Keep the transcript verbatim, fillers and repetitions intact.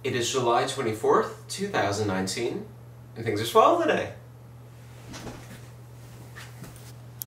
It is July twenty-fourth, two thousand nineteen, and things are swell today.